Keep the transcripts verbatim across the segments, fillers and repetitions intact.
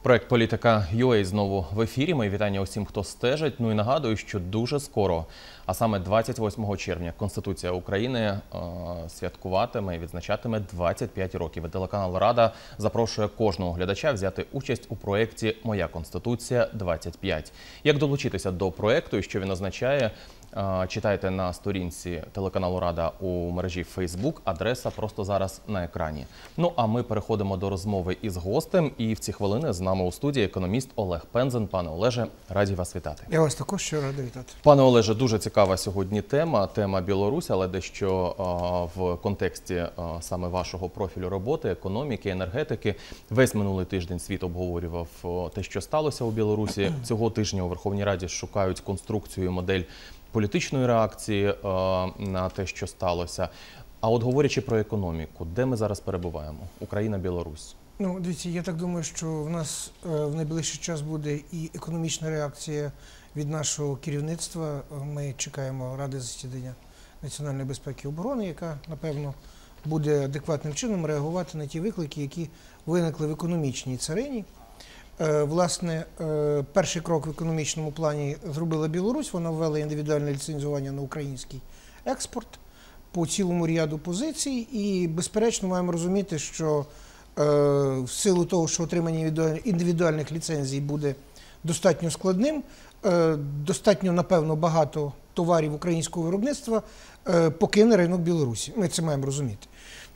Проект «Політика ю ей» знову в ефірі. Мої вітання усім, хто стежить. Ну і нагадую, що дуже скоро, а саме двадцять восьмого червня, Конституція України е, святкуватиме і відзначатиме двадцять п'ять років. І телеканал «Рада» запрошує кожного глядача взяти участь у проєкті «Моя Конституція двадцять п'ять». Як долучитися до проєкту і що він означає, читайте на сторінці телеканалу «Рада» у мережі Facebook, адреса просто зараз на екрані. Ну а ми переходимо до розмови із гостем, і в ці хвилини з нами у студії економіст Олег Пензен. Пане Олеже, раді вас вітати. Я вас також ще радий вітати. Пане Олеже, дуже цікава сьогодні тема, тема Білорусі, але дещо а, в контексті а, саме вашого профілю роботи, економіки, енергетики. Весь минулий тиждень світ обговорював а, те, що сталося у Білорусі. Цього тижня у Верховній Раді шукають конструкцію, модель політичної реакції а, на те, що сталося. А от говорячи про економіку, де ми зараз перебуваємо? Україна, Білорусь. Ну, дивіться, я так думаю, що в нас е, в найближчий час буде і економічна реакція від нашого керівництва. Ми чекаємо Ради засідання національної безпеки і оборони, яка, напевно, буде адекватним чином реагувати на ті виклики, які виникли в економічній царині. Е, власне, е, перший крок в економічному плані зробила Білорусь. Вона ввела індивідуальне ліцензування на український експорт по цілому ряду позицій. І, безперечно, маємо розуміти, що в силу того, що отримання індивідуальних ліцензій буде достатньо складним, достатньо, напевно, багато товарів українського виробництва покине ринок Білорусі. Ми це маємо розуміти.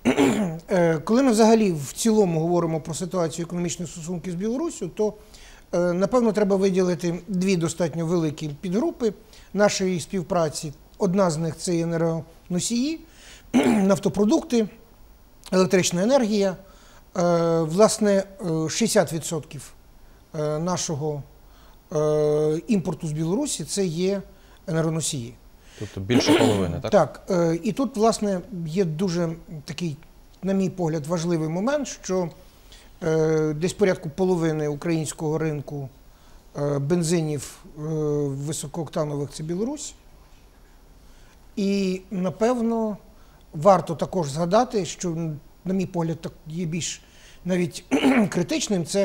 Коли ми взагалі в цілому говоримо про ситуацію економічних стосунків з Білоруссю, то, напевно, треба виділити дві достатньо великі підгрупи нашої співпраці. Одна з них – це енергоносії, нафтопродукти, електрична енергія. Власне, шістдесят відсотків нашого імпорту з Білорусі – це є енергоносії. Тобто більше половини, так? Так. І тут, власне, є дуже такий, на мій погляд, важливий момент, що десь порядку половини українського ринку бензинів високооктанових – це Білорусь. І, напевно, варто також згадати, що, на мій погляд, так є більш навіть критичним, це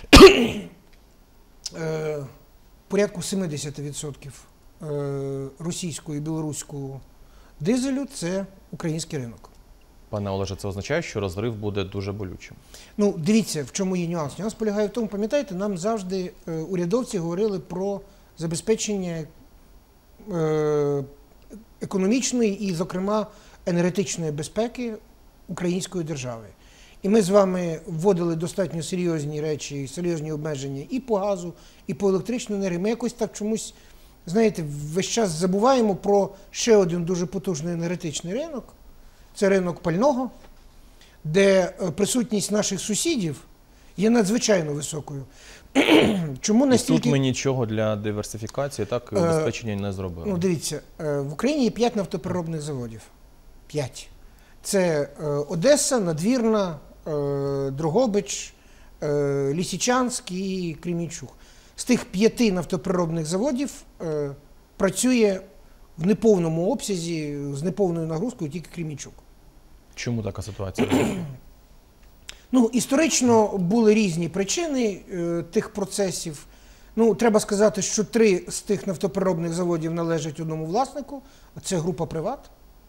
е, порядку сімдесят відсотків е, російського і білоруського дизелю – це український ринок. Пане Олеже, це означає, що розрив буде дуже болючим? Ну, дивіться, в чому є нюанс. Нюанс полягає в тому, пам'ятаєте, нам завжди е, урядовці говорили про забезпечення е, економічної і, зокрема, енергетичної безпеки української держави. І ми з вами вводили достатньо серйозні речі, серйозні обмеження і по газу, і по електричній енергії. Ми якось так чомусь, знаєте, весь час забуваємо про ще один дуже потужний енергетичний ринок. Це ринок пального, де присутність наших сусідів є надзвичайно високою. Чому настільки... І тут ми нічого для диверсифікації, так, забезпечення не зробили. Ну, дивіться, в Україні є п'ять нафтопереробних заводів. П'ять. Це Одеса, Надвірна, Дрогобич, Лисичанськ і Кремінчуг. З тих п'яти нафтопереробних заводів працює в неповному обсязі, з неповною нагрузкою тільки Кремінчуг. Чому така ситуація? Ну, історично були різні причини е, тих процесів. Ну, треба сказати, що три з тих нафтопереробних заводів належать одному власнику. Це група «Приват».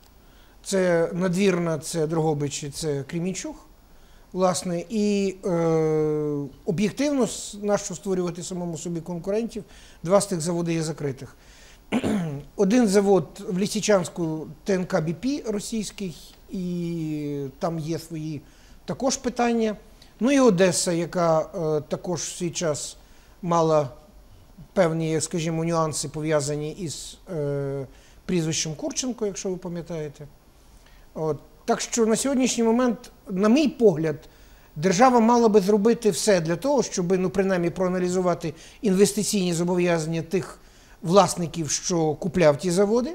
Це Надвірна, це Дрогобич, це Кремінчуг. Власне, і е, об'єктивно, нащо створювати самому собі конкурентів, два з тих заводи є закритих. Один завод в Лисичанську – Те Ен Ка Бі Пі російський, і там є свої також питання. Ну і Одеса, яка е, також в свій час мала певні, скажімо, нюанси, пов'язані із е, прізвищем Курченко, якщо ви пам'ятаєте. От. Так що на сьогоднішній момент, на мій погляд, держава мала би зробити все для того, щоб, ну, принаймні, проаналізувати інвестиційні зобов'язання тих власників, що купляв ті заводи,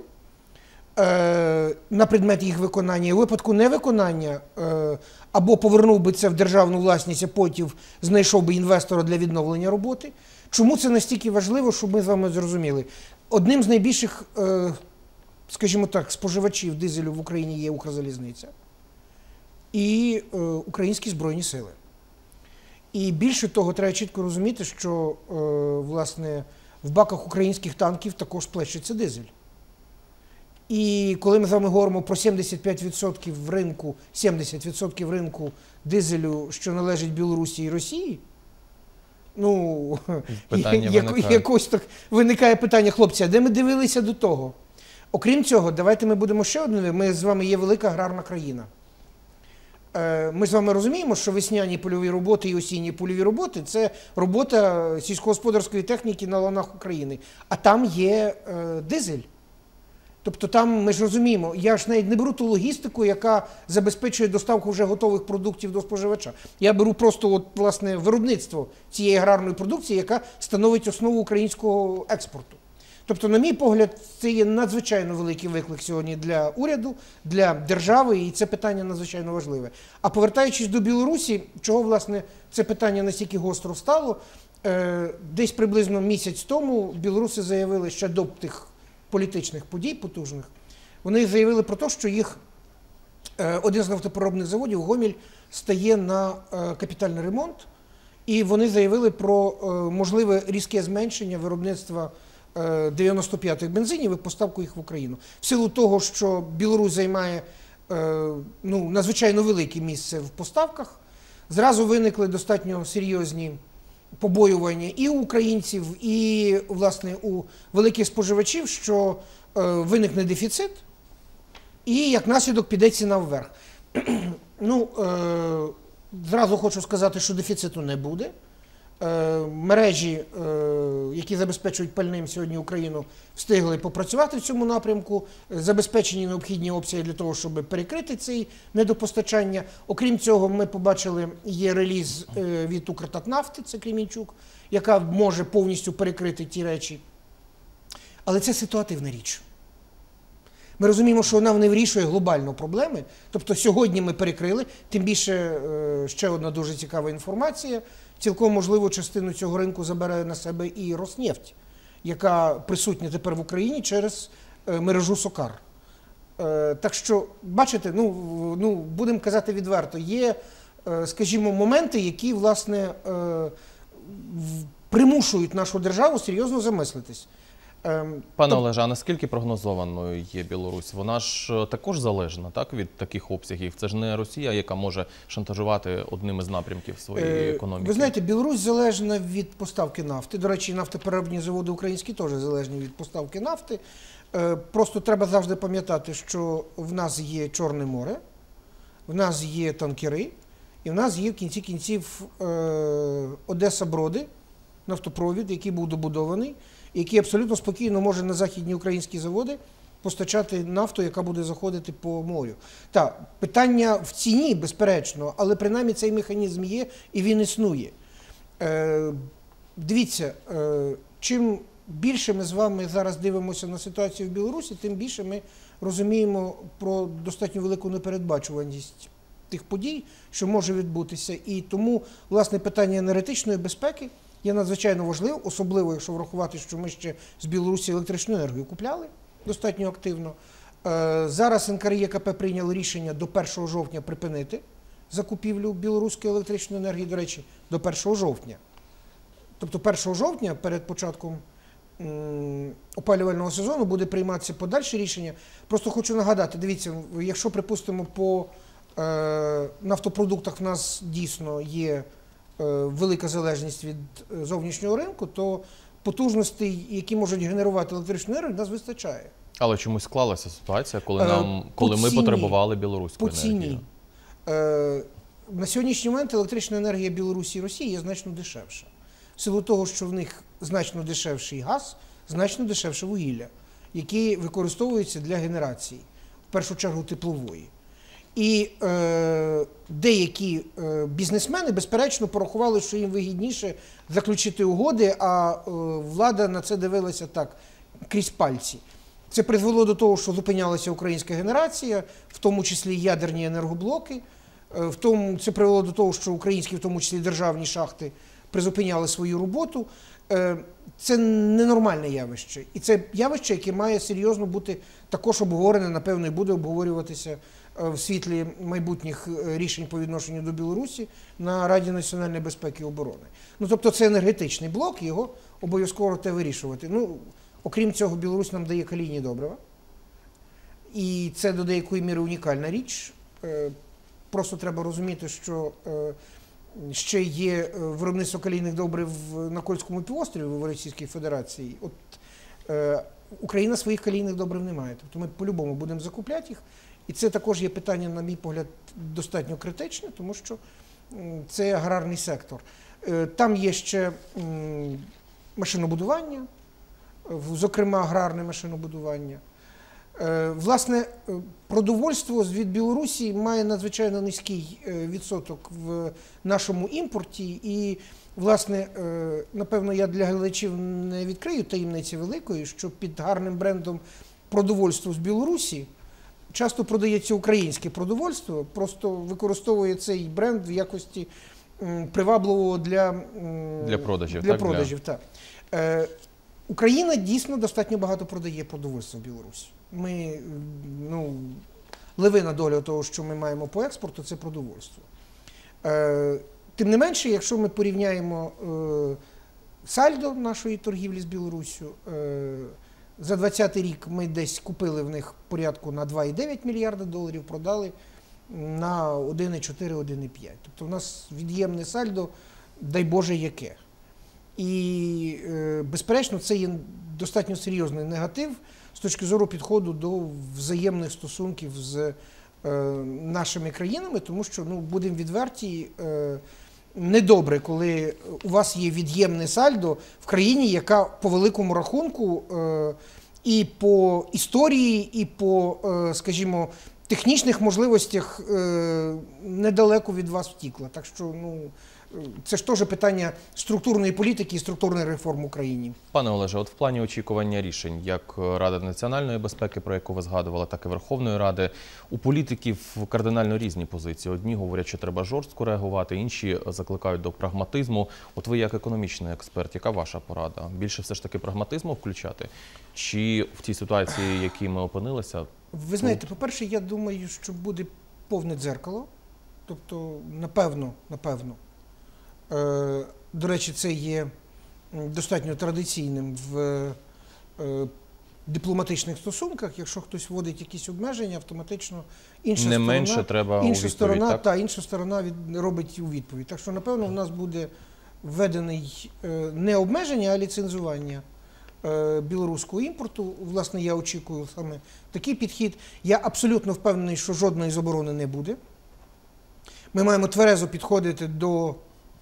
е, на предмет їх виконання. У випадку невиконання е, або повернув би це в державну власність, а потім знайшов би інвестора для відновлення роботи. Чому це настільки важливо, щоб ми з вами зрозуміли? Одним з найбільших, е, скажімо так, споживачів дизелю в Україні є Укрзалізниця і е, українські Збройні Сили. І більше того, треба чітко розуміти, що е, власне, в баках українських танків також плещеться дизель. І коли ми з вами говоримо про сімдесят п'ять відсотків ринку, сімдесят відсотків ринку дизелю, що належить Білорусі і Росії, ну, яко, якось так виникає питання, хлопці, а де ми дивилися до того? Окрім цього, давайте ми будемо ще одним, ми з вами є велика аграрна країна. Ми з вами розуміємо, що весняні польові роботи і осінні польові роботи – це робота сільськогосподарської техніки на ланах України. А там є е, дизель. Тобто там, ми ж розуміємо, я ж навіть не беру ту логістику, яка забезпечує доставку вже готових продуктів до споживача. Я беру просто от, власне, виробництво цієї аграрної продукції, яка становить основу українського експорту. Тобто, на мій погляд, це є надзвичайно великий виклик сьогодні для уряду, для держави, і це питання надзвичайно важливе. А повертаючись до Білорусі, чого, власне, це питання настільки гостро стало, десь приблизно місяць тому білоруси заявили, ще до тих політичних подій потужних, вони заявили про те, що їх один з нафтопереробних заводів, Гомель, стає на капітальний ремонт, і вони заявили про можливе різке зменшення виробництва дев'яносто п'ятих бензинів і поставку їх в Україну. В силу того, що Білорусь займає ну, надзвичайно велике місце в поставках, зразу виникли достатньо серйозні побоювання і у українців, і, власне, у великих споживачів, що виникне дефіцит, і, як наслідок, піде ціна вверх. Ну, зразу хочу сказати, що дефіциту не буде. Мережі, які забезпечують пальним сьогодні Україну, встигли попрацювати в цьому напрямку, забезпечені необхідні опції для того, щоб перекрити це недопостачання. Окрім цього, ми побачили, є реліз від Укртатнафти, це Кремінчук, яка може повністю перекрити ті речі. Але це ситуативна річ. Ми розуміємо, що вона не вирішує глобально проблеми. Тобто сьогодні ми перекрили, тим більше ще одна дуже цікава інформація. Цілком можливо частину цього ринку забере на себе і Роснефть, яка присутня тепер в Україні через мережу Сокар. Так що, бачите, ну, ну будемо казати відверто, є, скажімо, моменти, які, власне, примушують нашу державу серйозно замислитись. Пане Олеже, а наскільки прогнозованою є Білорусь? Вона ж також залежна, так, від таких обсягів. Це ж не Росія, яка може шантажувати одним із напрямків своєї економіки. Ви знаєте, Білорусь залежна від поставки нафти. До речі, нафтопереробні заводи українські теж залежні від поставки нафти. Просто треба завжди пам'ятати, що в нас є Чорне море, в нас є танкери, і в нас є в кінці кінців Одеса-Броди, нафтопровід, який був добудований, який абсолютно спокійно може на західні українські заводи постачати нафту, яка буде заходити по морю. Так, питання в ціні, безперечно, але принаймні цей механізм є і він існує. Е, дивіться, е, чим більше ми з вами зараз дивимося на ситуацію в Білорусі, тим більше ми розуміємо про достатньо велику непередбачуваність тих подій, що може відбутися. І тому, власне, питання енергетичної безпеки є надзвичайно важливим, особливо, якщо врахувати, що ми ще з Білорусі електричну енергію купляли достатньо активно. Зараз ен ка ер і є ка пе прийняли рішення до першого жовтня припинити закупівлю білоруської електричної енергії, до речі, до першого жовтня. Тобто першого жовтня, перед початком опалювального сезону, буде прийматися подальше рішення. Просто хочу нагадати, дивіться, якщо, припустимо, по нафтопродуктах в нас дійсно є велика залежність від зовнішнього ринку, то потужностей, які можуть генерувати електричну енергію, нас вистачає. Але чомусь склалася ситуація, коли, нам, коли ми потребували білоруську енергію. На сьогоднішній момент електрична енергія Білорусі і Росії є значно дешевша. В силу того, що в них значно дешевший газ, значно дешевше вугілля, які використовуються для генерації, в першу чергу теплової. І е, деякі е, бізнесмени, безперечно, порахували, що їм вигідніше заключити угоди, а е, влада на це дивилася так, крізь пальці. Це призвело до того, що зупинялася українська генерація, в тому числі ядерні енергоблоки, е, в тому, це привело до того, що українські, в тому числі державні шахти, призупиняли свою роботу. Е, це ненормальне явище. І це явище, яке має серйозно бути також обговорене, напевно, і буде обговорюватися в світлі майбутніх рішень по відношенню до Білорусі на Раді національної безпеки і оборони. Ну, тобто це енергетичний блок, його обов'язково те вирішувати. Ну, окрім цього, Білорусь нам дає калійні добрива. І це до деякої міри унікальна річ. Просто треба розуміти, що ще є виробництво калійних добрив на Кольському півострові в Російській Федерації. От Україна своїх калійних добрив не має. Тобто ми по-любому будемо закупляти їх. І це також є питання, на мій погляд, достатньо критичне, тому що це аграрний сектор. Там є ще машинобудування, зокрема аграрне машинобудування. Власне, продовольство від Білорусі має надзвичайно низький відсоток в нашому імпорті. І, власне, напевно, я для глядачів не відкрию таємниці великої, що під гарним брендом продовольство з Білорусі часто продається українське продовольство, просто використовує цей бренд в якості привабливого для, для продажів. Для так, продажів для... так. Україна дійсно достатньо багато продає продовольства в Білорусі. Ми, ну, левина доля того, що ми маємо по експорту, це продовольство. Е, тим не менше, якщо ми порівняємо е, сальдо нашої торгівлі з Білоруссю, е, за двадцятий рік ми десь купили в них порядку на два цілих дев'ять мільярда доларів, продали на один цілих чотири - один цілих п'ять. Тобто у нас від'ємне сальдо, дай Боже, яке. І, е, безперечно, це є достатньо серйозний негатив з точки зору підходу до взаємних стосунків з е, нашими країнами, тому що, ну, будемо відверті, е, недобре, коли у вас є від'ємне сальдо в країні, яка по великому рахунку е, і по історії, і по, е, скажімо, технічних можливостях е, недалеко від вас втікла. Так що, ну, це ж теж питання структурної політики і структурної реформ в Україні. Пане Олеже, от в плані очікування рішень, як Рада національної безпеки, про яку ви згадували, так і Верховної Ради, у політиків кардинально різні позиції. Одні говорять, що треба жорстко реагувати, інші закликають до прагматизму. От ви як економічний експерт, яка ваша порада? Більше все ж таки прагматизму включати? Чи в тій ситуації, в якій ми опинилися? Ви знаєте, по-перше, я думаю, що буде повне дзеркало. Тобто, напевно, напевно, до речі, це є достатньо традиційним в дипломатичних стосунках. Якщо хтось вводить якісь обмеження, автоматично інша не сторона, менше треба інша у відповідь, сторона, так? та, інша сторона від, робить у відповідь. Так що, напевно, в нас буде введений не обмеження, а ліцензування білоруського імпорту. Власне, я очікую саме такий підхід. Я абсолютно впевнений, що жодної заборони не буде. Ми маємо тверезо підходити до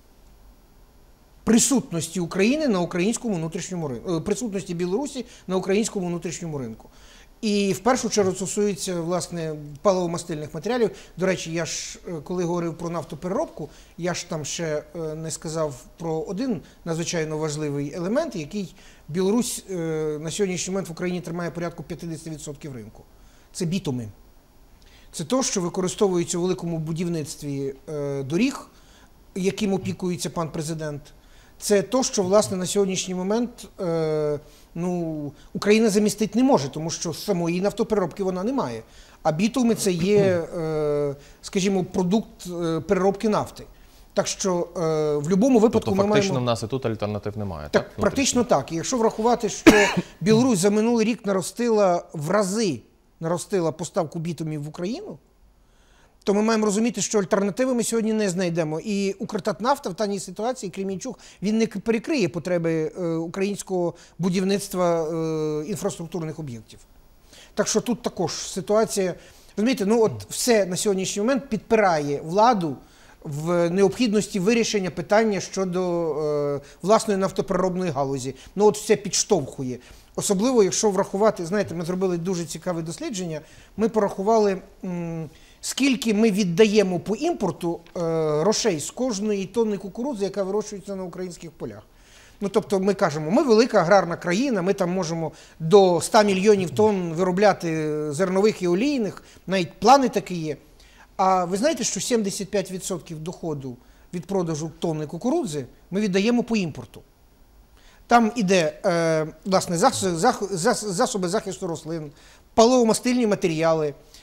присутності України на українському внутрішньому ринку, присутності Білорусі на українському внутрішньому ринку. І в першу чергу стосується, власне, паливо-мастильних матеріалів. До речі, я ж, коли говорив про нафтопереробку, я ж там ще не сказав про один надзвичайно важливий елемент, який Білорусь на сьогоднішній момент в Україні тримає порядку п'ятдесят відсотків ринку. Це бітуми. Це те, що використовується у великому будівництві доріг, яким опікується пан президент. Це те, що, власне, на сьогоднішній момент е, ну, Україна замістити не може, тому що самої нафтопереробки вона не має. А бітуми – це є, е, скажімо, продукт е, переробки нафти. Так що е, в будь-якому випадку тобто, ми фактично маємо... в нас і тут альтернатив немає, так? Так, практично так. І якщо врахувати, що Білорусь за минулий рік наростила в рази, наростила поставку бітумів в Україну, то ми маємо розуміти, що альтернативи ми сьогодні не знайдемо. І Укртатнафта в даній ситуації, Кремінчук, він не перекриє потреби е, українського будівництва е, інфраструктурних об'єктів. Так що тут також ситуація, розумієте, ну от все на сьогоднішній момент підпирає владу в необхідності вирішення питання щодо е, власної нафтопереробної галузі. Ну от все підштовхує. Особливо, якщо врахувати, знаєте, ми зробили дуже цікаве дослідження, ми порахували, м, скільки ми віддаємо по імпорту е, грошей з кожної тонни кукурудзи, яка вирощується на українських полях. Ну, тобто ми кажемо, ми велика аграрна країна, ми там можемо до ста мільйонів тонн виробляти зернових і олійних, навіть плани такі є. А ви знаєте, що сімдесят п'ять відсотків доходу від продажу тонни кукурудзи ми віддаємо по імпорту. Там іде, е, власне, засоби, засоби захисту рослин, паливо-мастильні матеріали,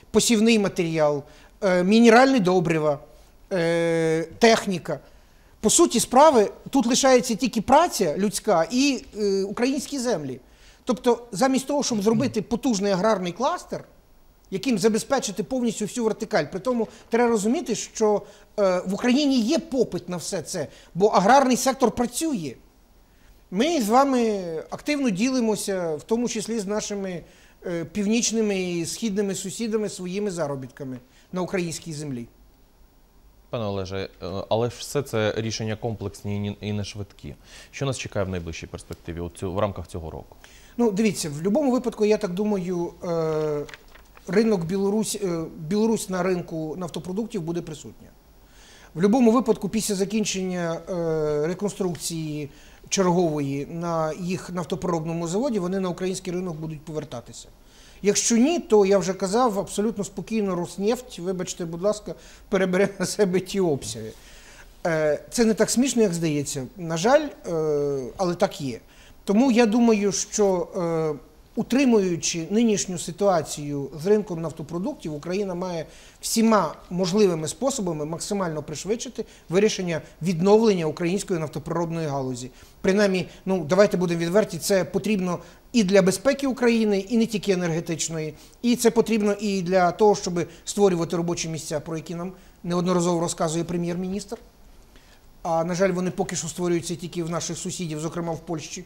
посівний матеріал, е, мінеральні добрива, е, техніка. По суті справи, тут лишається тільки праця людська і е, українські землі. Тобто, замість того, щоб зробити потужний аграрний кластер, яким забезпечити повністю всю вертикаль, при тому треба розуміти, що е, в Україні є попит на все це, бо аграрний сектор працює. Ми з вами активно ділимося, в тому числі з нашими е, північними і східними сусідами, своїми заробітками на українській землі. Пане Олеже, але ж все це рішення комплексні і не швидкі. Що нас чекає в найближчій перспективі у цю, в рамках цього року? Ну, дивіться, в будь-якому випадку, я так думаю, е, ринок Білорусь, е, Білорусь на ринку нафтопродуктів буде присутня. В будь-якому випадку, після закінчення е, реконструкції чергової на їх нафтопереробному заводі, вони на український ринок будуть повертатися. Якщо ні, то, я вже казав, абсолютно спокійно Роснефть, вибачте, будь ласка, перебере на себе ті обсяги. Е, це не так смішно, як здається, на жаль, е, але так є. Тому я думаю, що е, утримуючи нинішню ситуацію з ринком нафтопродуктів, Україна має всіма можливими способами максимально пришвидшити вирішення відновлення української нафтопереробної галузі. Принаймні, ну, давайте будемо відверті, це потрібно і для безпеки України, і не тільки енергетичної, і це потрібно і для того, щоб створювати робочі місця, про які нам неодноразово розказує прем'єр-міністр. А, на жаль, вони поки що створюються тільки в наших сусідів, зокрема в Польщі.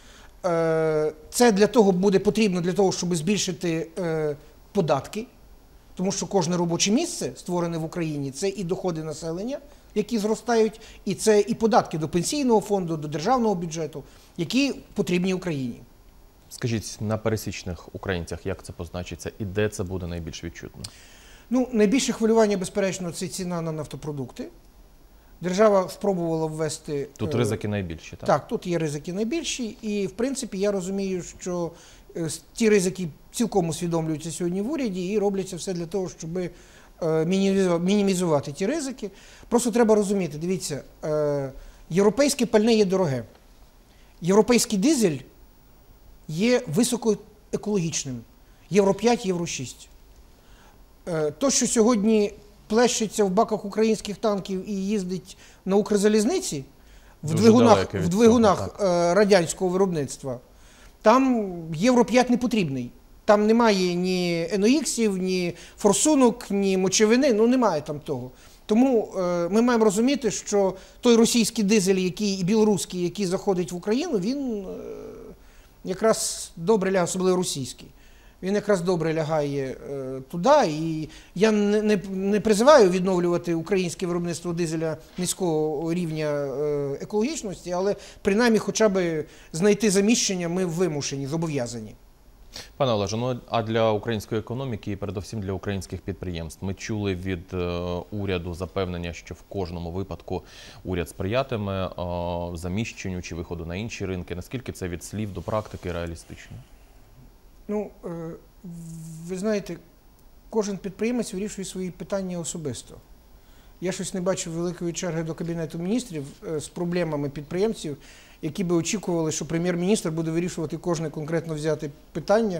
Це для того буде потрібно для того, щоб збільшити е, податки, тому що кожне робоче місце, створене в Україні, це і доходи населення, які зростають, і це і податки до пенсійного фонду, до державного бюджету, які потрібні Україні. Скажіть, на пересічних українцях як це позначиться і де це буде найбільш відчутно? Ну, найбільше хвилювання, безперечно, це ціна на нафтопродукти. Держава спробувала ввести... Тут ризики найбільші, так? Так, тут є ризики найбільші. І, в принципі, я розумію, що ті ризики цілком усвідомлюються сьогодні в уряді і робляться все для того, щоб мінімізувати ті ризики. Просто треба розуміти, дивіться, європейське пальне є дороге. Європейський дизель є високоекологічним. Євро п'ять, Євро шість. То, що сьогодні плещеться в баках українських танків і їздить на Укрзалізниці, в Дуже двигунах, від в двигунах цього, радянського виробництва, там Євро п'ять не потрібний. Там немає ні ен о іксів, ні форсунок, ні мочевини, ну немає там того. Тому е, ми маємо розуміти, що той російський дизель, який, і білоруський, який заходить в Україну, він е, якраз добре лягає, особливо російський. Він якраз добре лягає е, туди, і я не, не, не призиваю відновлювати українське виробництво дизеля низького рівня е, екологічності, але принаймні хоча б знайти заміщення ми вимушені, зобов'язані. Пане Олеже, ну а для української економіки і передусім для українських підприємств ми чули від е, уряду запевнення, що в кожному випадку уряд сприятиме е, заміщенню чи виходу на інші ринки. Наскільки це від слів до практики реалістично? Ну, ви знаєте, кожен підприємець вирішує свої питання особисто. Я щось не бачив великої черги до Кабінету міністрів з проблемами підприємців, які би очікували, що прем'єр-міністр буде вирішувати кожне конкретно взяте питання.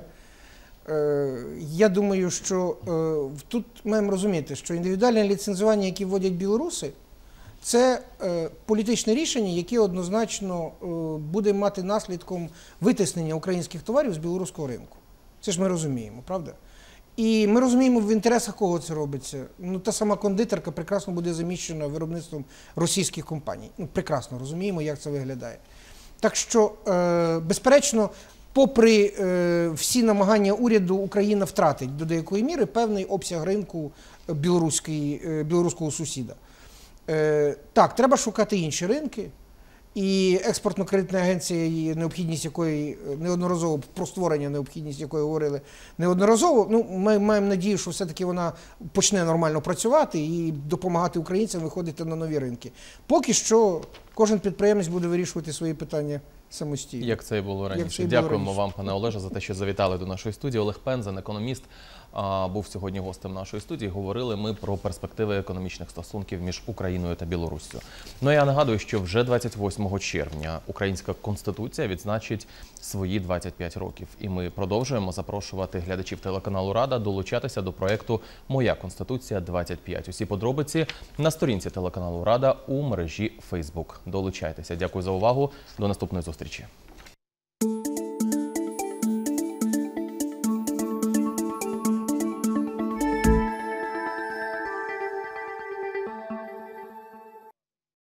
Я думаю, що тут маємо розуміти, що індивідуальне ліцензування, яке вводять білоруси, це політичне рішення, яке однозначно буде мати наслідком витиснення українських товарів з білоруського ринку. Це ж ми розуміємо, правда? І ми розуміємо, в інтересах кого це робиться. Ну, та сама кондитерка прекрасно буде заміщена виробництвом російських компаній. Ну, прекрасно розуміємо, як це виглядає. Так що, безперечно, попри всі намагання уряду, Україна втратить до деякої міри певний обсяг ринку білоруського сусіда. Так, треба шукати інші ринки, і експортно-кредитна агенція, необхідність якої неодноразово, про створення необхідність якої говорили неодноразово, ну, ми маємо надію, що все-таки вона почне нормально працювати і допомагати українцям виходити на нові ринки. Поки що кожен підприємець буде вирішувати свої питання самостійно. Як це і було раніше. Дякуємо вам, пане Олеже, за те, що завітали до нашої студії. Олег Пензен, економіст, а, був сьогодні гостем нашої студії. Говорили ми про перспективи економічних стосунків між Україною та Білоруссю. Ну, я нагадую, що вже двадцять восьмого червня Українська Конституція відзначить свої двадцять п'ять років. І ми продовжуємо запрошувати глядачів телеканалу «Рада» долучатися до проєкту «Моя Конституція двадцять п'ять». Усі подробиці на сторінці телеканалу «Рада» у мережі Facebook. Долучайтеся. Дякую за увагу. До наступної зустрічі.